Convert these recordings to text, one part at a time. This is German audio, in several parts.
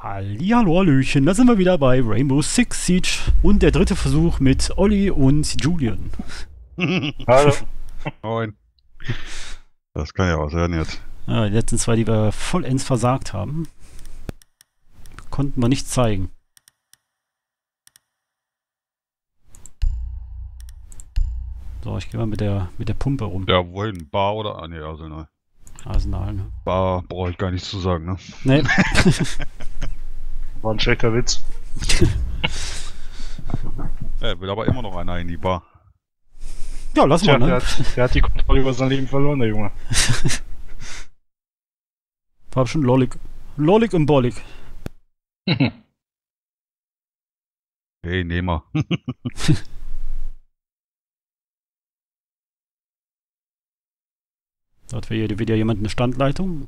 Hallihallo, Hallöchen, da sind wir wieder bei Rainbow Six Siege und der dritte Versuch mit Olli und Julian. Hallo. Moin. Das kann ja was werden jetzt. Ja, die letzten zwei, die wir vollends versagt haben, konnten wir nicht zeigen. So, ich gehe mal mit der Pumpe rum. Ja, wohin? Bar oder? Ah, ne, Arsenal. Arsenal, ne? Bar brauche ich gar nichts zu sagen, ne? Nee. War ein schlechter Witz. Ja, will aber immer noch einer in die Bar. Ja, lass mal, ne? Der hat die Kontrolle über sein Leben verloren, der Junge. War schon lollig. Lollig und bollig. Hey, nehm mal. Da hat wieder jemand eine Standleitung.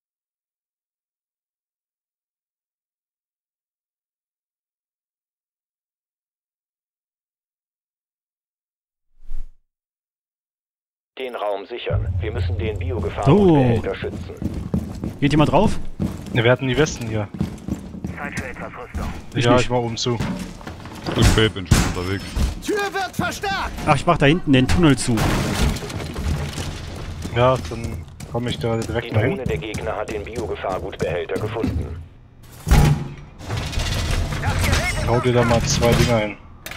Den Raum sichern. Wir müssen den Biogefahrgutbehälter schützen. Geht jemand drauf? Ne, wir hatten die Westen hier. Zeit für etwas Rüstung. Ich war oben zu. Zu spät, bin schon unterwegs. Tür wird verstärkt! Ach, ich mach da hinten den Tunnel zu. Ja, dann komme ich da Die direkt mal hin. Drohne der Gegner hat den Biogefahrgutbehälter gefunden. Hau dir da mal 2 Dinger hin.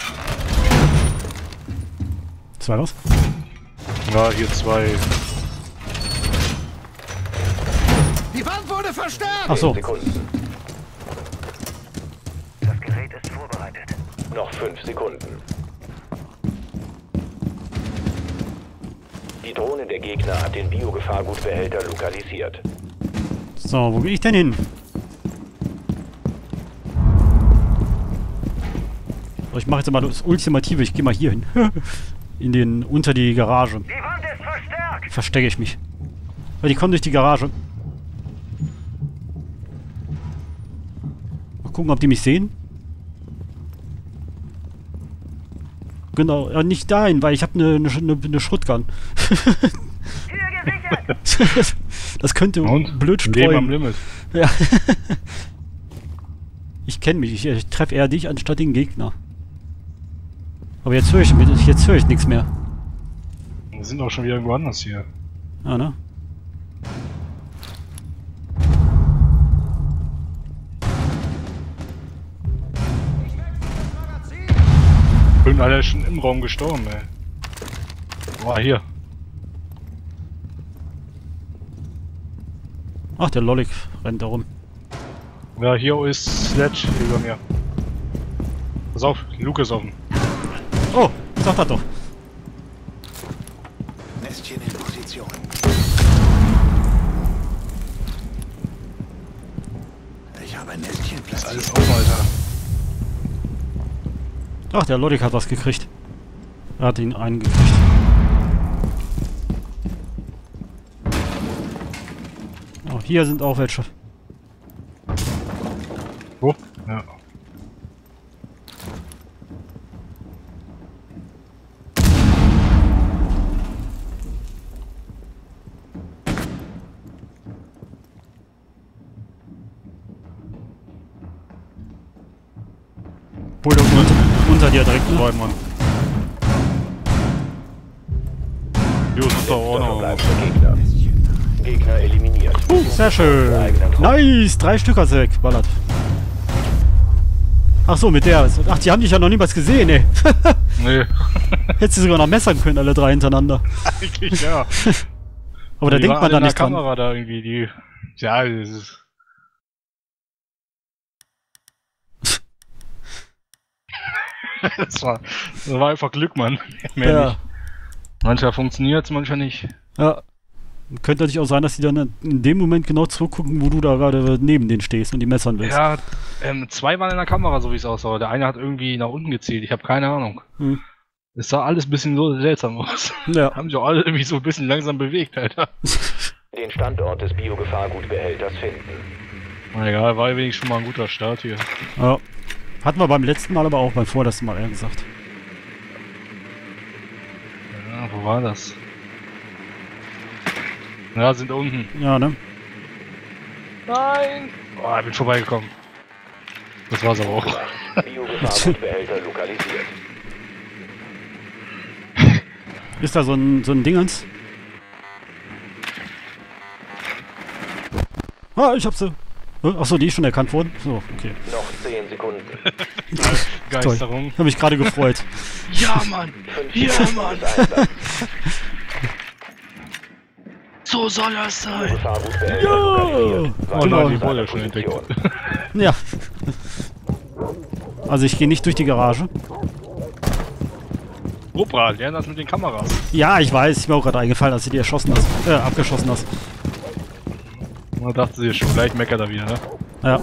Zwei was? Ja, hier 2. Die Wand wurde verstärkt! Ach so. 10 Sekunden. Das Gerät ist vorbereitet. Noch 5 Sekunden. Die Drohne der Gegner hat den Biogefahrgutbehälter lokalisiert. So, wo gehe ich denn hin? So, ich mache jetzt mal das Ultimative, ich gehe mal hier hin. Unter die Garage. Die Wand ist verstärkt! Verstecke ich mich. Weil die kommen durch die Garage. Mal gucken, ob die mich sehen. Genau, ja, nicht dahin, weil ich habe eine Shotgun. Tür gesichert! Das könnte Und? blöd Leben am streuen. Limit. Ja. Ich kenne mich, ich treffe eher dich anstatt den Gegner. Aber jetzt höre ich nichts mehr. Wir sind auch schon wieder irgendwo anders hier. Ah, ne? Bin alle schon im Raum gestorben, ey. Boah, hier. Ach, der Lollig rennt da rum. Ja, hier ist Sledge über mir. Pass auf, Luke ist offen. Oh, sag das doch. Nestchen in Position. Ich habe ein Nestchen Ist alles platziert. offen, Alter. Ach, der Lollig hat was gekriegt. Er hat ihn einen gekriegt. Oh, hier sind auch welche. Wo? Ja. Bulldog unter dir direkt, ne? Zwei Mann. Jo, ist da auch Letzter noch. verbleibender Gegner. Gegner eliminiert. Sehr schön. Nice, 3 Stück hast du wegballert. Ach so, mit der. Ach, die haben dich ja noch niemals gesehen, ey. Nee. Hättest du sogar noch messern können, alle 3 hintereinander. Eigentlich ja. Aber da Die denkt waren man da alle in nicht der dran. Kamera da irgendwie, die. Ja, das ist. das war einfach Glück, Mann. Mehr Ja. nicht. Manchmal funktioniert's, manchmal nicht. Ja. Könnte natürlich auch sein, dass die dann in dem Moment genau zurückgucken, wo du da gerade neben denen stehst und die messern willst. Ja, 2 waren in der Kamera, so wie es aussah. Der eine hat irgendwie nach unten gezielt. Ich habe keine Ahnung. Hm. Es sah alles ein bisschen so seltsam aus. Ja. Haben sich auch alle irgendwie so ein bisschen langsam bewegt, Alter. Den Standort des Biogefahrgutbehälters finden. Na egal, war wenigstens schon mal ein guter Start hier. Ja. Hatten wir beim letzten Mal, aber auch beim vorletzten Mal eher gesagt. Ja, wo war das? Ja, sind da unten. Ja, ne? Nein! Oh, ich bin vorbeigekommen. Das war's aber auch. Biogefahrgutbehälter lokalisiert. Ist da so ein Dingens? Ah, ich hab sie. Achso, die ist schon erkannt worden. So, okay. Noch 10 Sekunden. Geisterung. Ich habe mich gerade gefreut. Ja, Mann! Ja, Mann! So soll das sein! Biogefahrgutbehälter Ja! lokalisiert. Oh nein, die wurde schon entdeckt. Ja. Also ich gehe nicht durch die Garage. Opa, lern das mit den Kameras. Ja, ich weiß. Ich mir auch gerade eingefallen, als du die abgeschossen hast. Da dachte sie schon, gleich meckert er wieder, ne? Ja.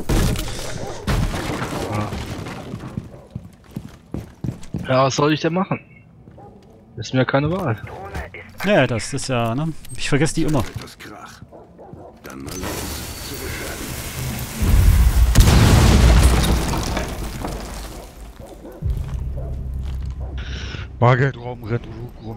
Ja, was soll ich denn machen? Ist mir keine Wahl. Ja, das ist ja, ne? Ich vergesse die immer. Das Krach. Dann mal los. Zurückwerden. Bargeldraum rennt rum.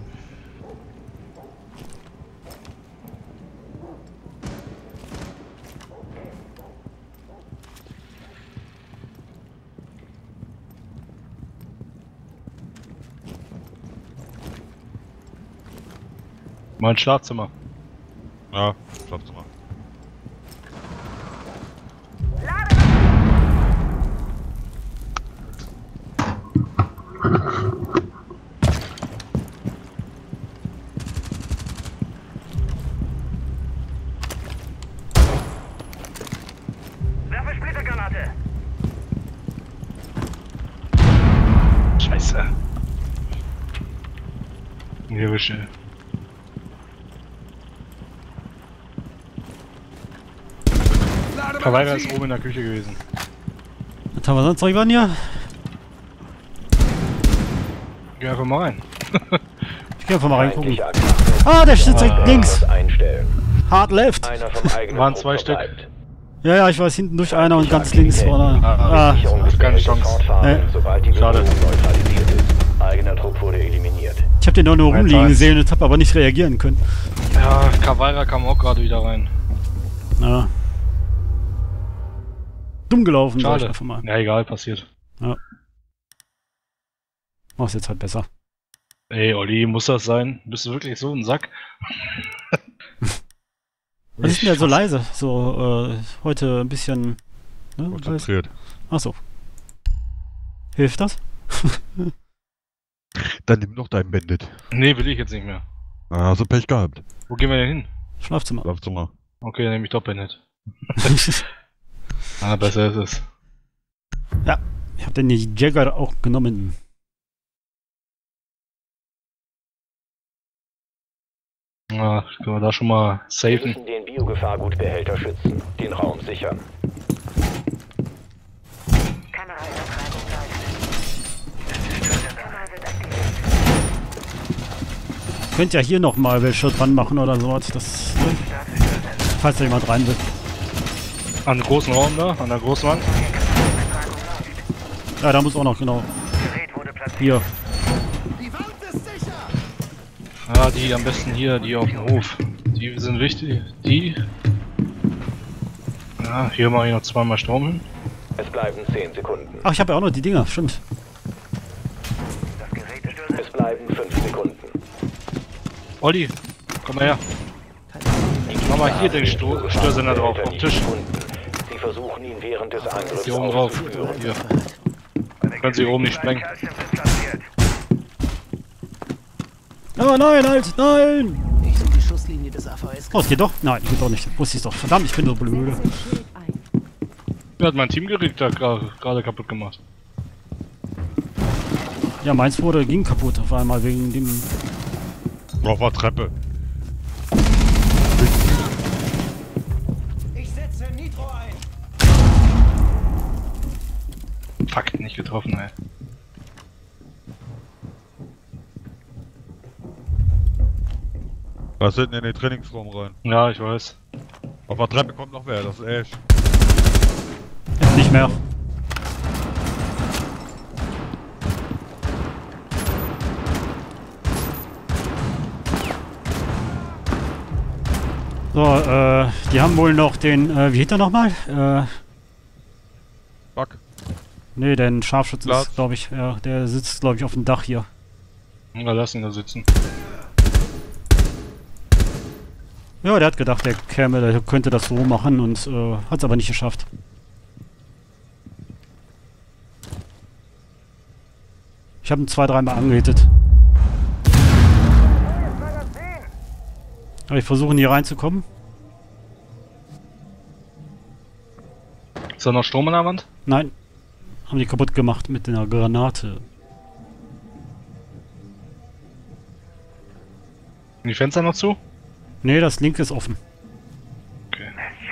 Mein Schlafzimmer. Ja, Schlafzimmer. Werfe Splittergranate. Scheiße. Hier wische. Kawaiier ist oben in der Küche gewesen. Was haben wir sonst noch hier? Geh einfach mal rein. Ich geh einfach mal reingucken. Feindliche Attacken. Ah, der steht direkt links. Das einstellen. Hard left. Einer vom eigenen Waren Trupp 2 Stück. verbleibt. Ja, ich weiß, hinten durch einer und ganz links war einer. Ah, Sicherung des keine Behälters Chance. fortfahren, sobald die Schade. Bedrohung neutralisiert ist. Eigener Trupp wurde eliminiert. ich hab den doch nur rumliegen 1-1. gesehen und hab aber nicht reagieren können. Ja, Kawaiier kam auch gerade wieder rein. Ja. Dumm gelaufen, sag ich Schade. einfach mal. Ja, egal, passiert. Mach's jetzt halt besser. Ey, Olli, muss das sein? Bist du wirklich so ein Sack? Was ist denn da so leise? So, heute ein bisschen. Ne? Konzentriert. Achso. Hilft das? Dann nimm noch dein Bandit. Nee, will ich jetzt nicht mehr. Ah, hast du Pech gehabt. Wo gehen wir denn hin? Schlafzimmer. Schlafzimmer. Okay, dann nehme ich doch Bennett. Ah, besser ist es. Ja, ich hab den Jäger auch genommen. Ja, können wir da schon mal Wir safen. müssen den Biogefahrgutbehälter schützen, den Raum sichern. Kameraübertragung läuft. Kamera wird aktiviert. Könnt ja hier nochmal welche dran machen oder sowas. Das, ne? Falls da jemand rein will. An den großen Raum da, an der großen Wand. Übertragung läuft. Ja, da muss auch noch, genau. Gerät wurde platziert. Hier. Die Wand ist sicher. Ja, die am besten hier, die auf dem Hof. Die sind wichtig. Die. Ja, hier mache ich noch zweimal Strom hin. Es bleiben 10 Sekunden. Ach, ich habe ja auch noch die Dinger, stimmt. Das Gerät ist durch. Es bleiben 5 Sekunden. Olli, komm mal her. Mach mal hier den Störsender drauf, auf den Tisch. Sie versuchen ihn während des Angriffs Hier oben drauf. auszuführen. Hier. Können Sie oben nicht sprengen. Calcium wird platziert. Oh nein, halt, nein! Ich suche die Schusslinie des AVS. Oh, es geht doch? Nein, geht doch nicht. Wusste ich doch. Verdammt, ich bin so blöde. Wer hat mein Teamgerät da gerade kaputt gemacht? Ja, meins ging kaputt auf einmal wegen dem. Auf der Treppe. Ich setze Nitro ein. Fuck, nicht getroffen, ey. Was hinten in den Trainingsraum rein? Ja, ich weiß. Auf der Treppe kommt noch wer, das ist Ash. Jetzt nicht mehr. So, die haben wohl noch den, wie hieß der nochmal? Fuck. Nee, der Scharfschütze Platz. ist, glaube ich, ja, der sitzt, glaube ich, auf dem Dach hier. Ja, lass ihn da sitzen. Ja, der hat gedacht, der könnte das so machen und hat es aber nicht geschafft. Ich habe ihn 2-3 Mal angehittet. Aber ich versuche hier reinzukommen. Ist da noch Strom an der Wand? Nein. Haben die kaputt gemacht mit einer Granate. Sind die Fenster noch zu? Nee, das linke ist offen. Okay.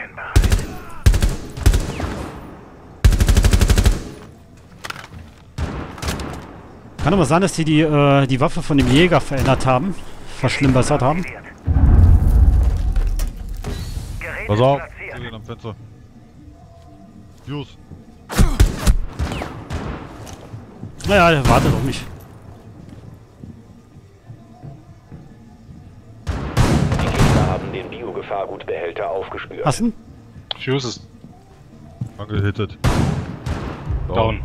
Kann aber sein, dass die Waffe von dem Jäger verändert haben. Verschlimmbessert haben. Pass auf! Julian am Fenster. Jus! Naja, der wartet auf mich. Die Gegner haben den Biogefahrgutbehälter aufgespürt. Hast du? Fuse ist Angehittet. down.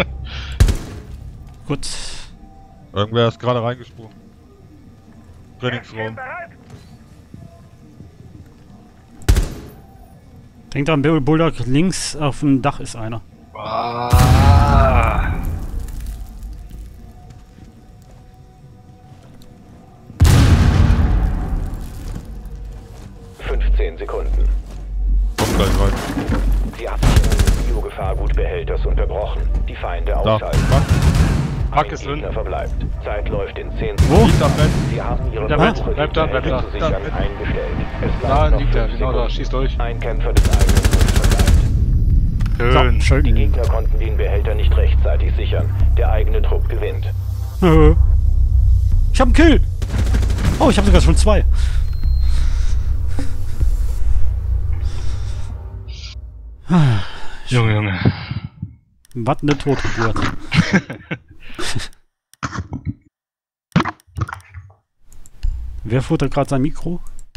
Gut. Irgendwer ist gerade reingesprungen. Trainingsraum. Denkt dran, Bulldog, links auf dem Dach ist einer. Ah. 15 Sekunden. Kommt gleich rein. Die Absicherung des Biogefahrgutbehälters unterbrochen. Die Feinde Da. ausschalten. Hack Ein ist drin. Gegner verbleibt. Zeit läuft in 10 Wo? Sekunden. Liegt am Bett. Sie haben ihre Da Versuche, bleib da, die bleib da. Behälter zu sichern, eingestellt. Es Da bleiben noch liegt er, 5 genau da, Sekunden. schieß durch. Ein Kämpfer des eigenen Teams verbleibt. Schön. So, schön. Die Gegner konnten den Behälter nicht rechtzeitig sichern. Der eigene Trupp gewinnt. Ich hab einen Kill! Oh, ich habe sogar schon 2. Junge, Junge. Was eine Totgeburt. Wer futtert gerade sein Mikro?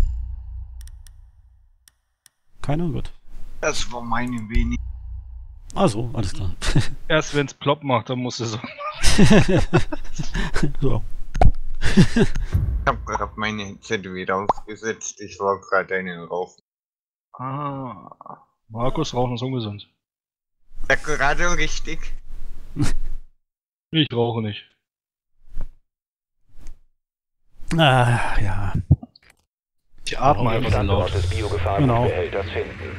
Keiner? Gut. Das war meine wenig. Also, alles klar. Erst wenn's plopp macht, dann muss es so. So. Ich hab gerade meine Headset wieder aufgesetzt. Ich war gerade einen rauchen. Ah. Markus, Rauchen ist ungesund. Ja, gerade richtig. Ich rauche nicht. Ah, ja. Ich atme einfach so laut. Standort des Biogefahrgutbehälters finden.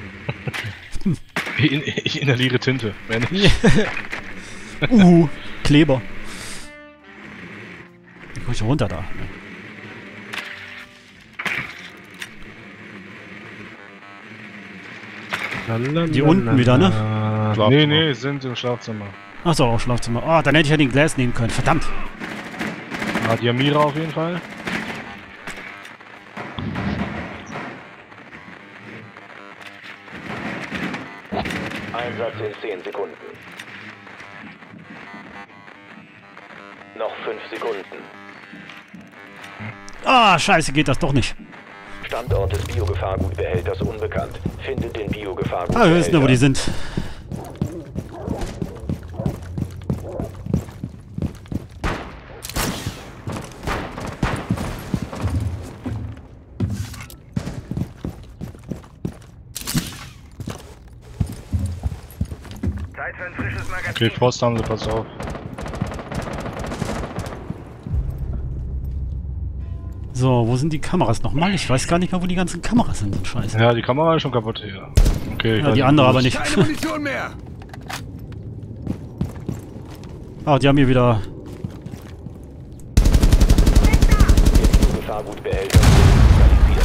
Ich inhaliere Tinte. Wenn Kleber. Wie komm ich runter da? Die unten wieder, ne? Nee, nee, sind im Schlafzimmer. Achso, auch Schlafzimmer. Oh, dann hätte ich ja den Glas nehmen können. Verdammt. Ah, die Amira auf jeden Fall. Einsatz in 10 Sekunden. Noch 5 Sekunden. Ah, scheiße, geht das doch nicht. Standort des Biogefahrgutbehälters unbekannt. Findet den Ah, wir Biogefahrgutbehälter. wissen ja, wo die sind. Zeit für ein frisches Magazin. Okay, Frost haben sie, pass auf. So, wo sind die Kameras nochmal? Ich weiß gar nicht mehr, wo die ganzen Kameras sind. So Scheiße. Ja, die Kamera ist schon kaputt hier. Okay, ich Ja, weiß die andere wo aber es- nicht. Keine Munition mehr. Ah, die haben hier wieder. Der Biogefahrgutbehälter wurde lokalisiert.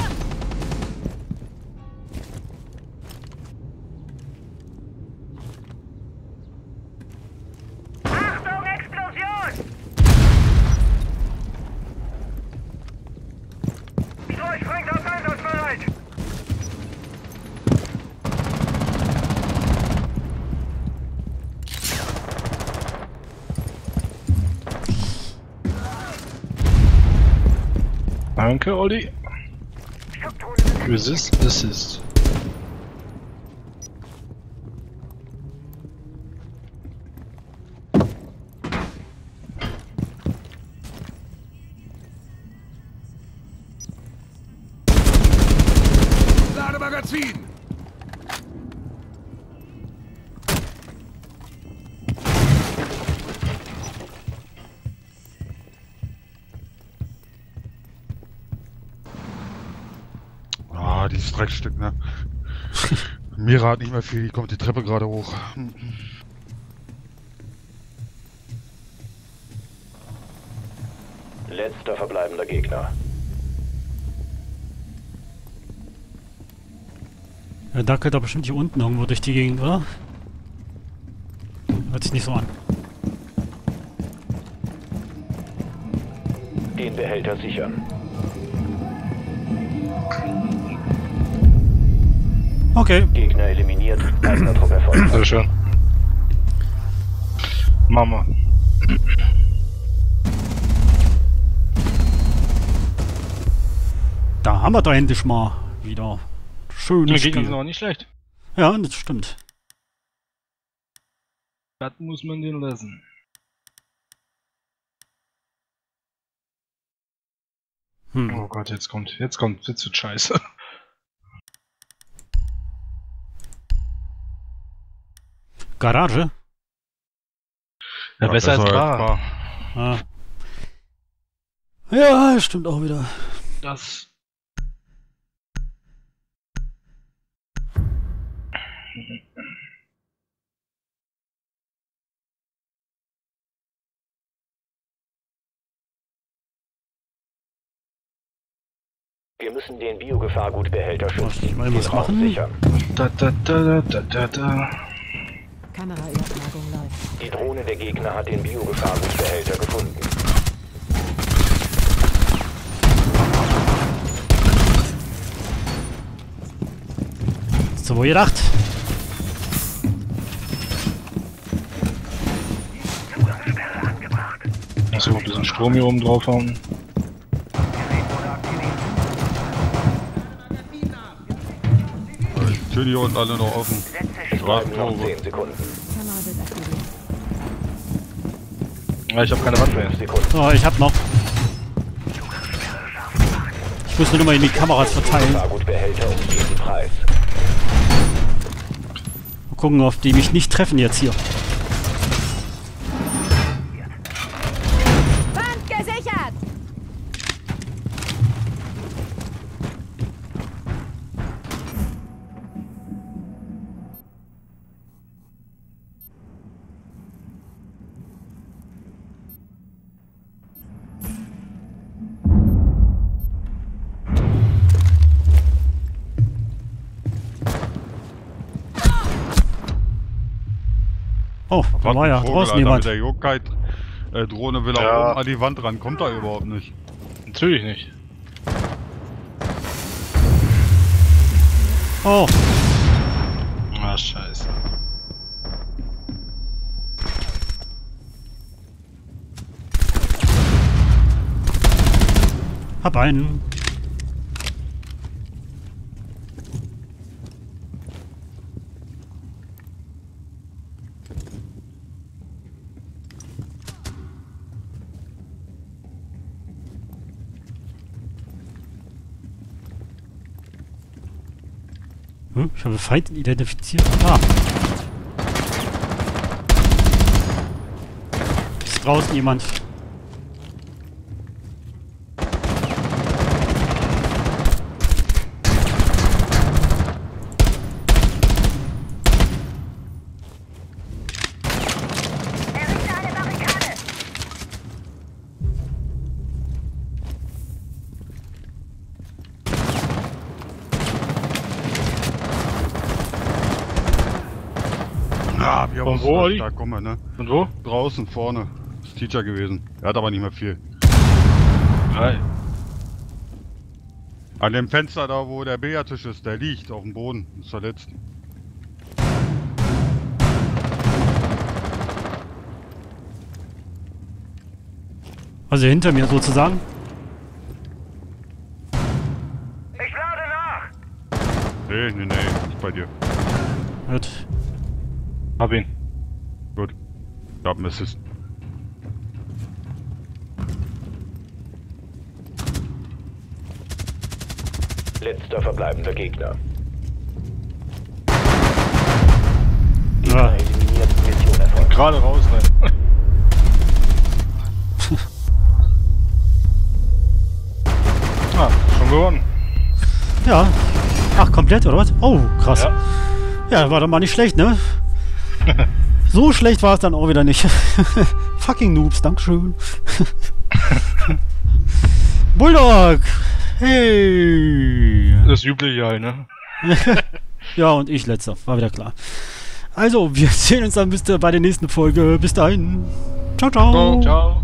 Achtung, Explosion! Durchspringt auf einsatzbereit! Danke, Olli. Resist, assist. Vorziehen! Ah, dieses Dreckstück, ne? Mira hat nicht mehr viel, die kommt die Treppe gerade hoch. Letzter verbleibender Gegner. Er dackelt da bestimmt hier unten irgendwo durch die Gegend, oder? Hört sich nicht so an. Den Behälter sichern. Okay. Gegner eliminiert. Eigener Trupp erfolgt. Sehr schön. Mama. Da haben wir da endlich mal wieder Die schönes Gegner sind Spiel. auch nicht schlecht. Ja, das stimmt. Das muss man den lassen. Oh Gott, jetzt wird scheiße. Garage? Ja, besser als Bar. Bar. Ah. Ja, stimmt auch wieder. Das. Wir müssen den Biogefahrgutbehälter schützen. Ich mal was Den Raum machen. sichern. Da. Kameraübertragung läuft. Die Drohne der Gegner hat den Biogefahrgutbehälter gefunden. So wohl gedacht. Achso, ein bisschen Strom hier oben drauf haben. Die Tür hier unten alle noch offen. Es bleiben noch Straßenprobe. 10 Sekunden. Kamera wird aktiviert. Ja, ich habe keine Wand mehr. 5 Sekunden. So, ich hab noch. Ich muss nur mal in die Kameras verteilen. Biogefahrgutbehälter um jeden Preis. Mal gucken, auf die mich nicht treffen jetzt hier. Wand gesichert! Oh, da war ja Vogel, draußen Alter, jemand. Mit der Yokai-Drohne will er Ja. oben an die Wand ran. Kommt da überhaupt nicht. Natürlich nicht. Oh, Ah, scheiße. hab einen. Ich habe Feind identifiziert. Ah. Ist draußen jemand? Ja, wir Von haben wo, Olli? da kommen wir, ne? Und wo? Draußen, vorne. Ist Teacher gewesen. Er hat aber nicht mehr viel. Drei. An dem Fenster da, wo der Billardtisch ist, der liegt auf dem Boden. Ist verletzt. Also hinter mir sozusagen. Ich lade nach! Nee, nicht bei dir. Gut. Hab ihn. Gut. Ich hab einen Assist. Letzter verbleibender Gegner. Gegner eliminiert. Mission erfolgt. Gerade raus, rein. Ah, schon gewonnen. Ja. Ach, komplett, oder was? Oh, krass. Ja. Ja, war doch mal nicht schlecht, ne? So schlecht war es dann auch wieder nicht. Fucking Noobs, dankeschön. Bulldog! Hey! Das übliche halt, ne? Ja, und ich letzter, war wieder klar. Also, wir sehen uns dann bei der nächsten Folge. Bis dahin. Ciao, ciao. Ciao.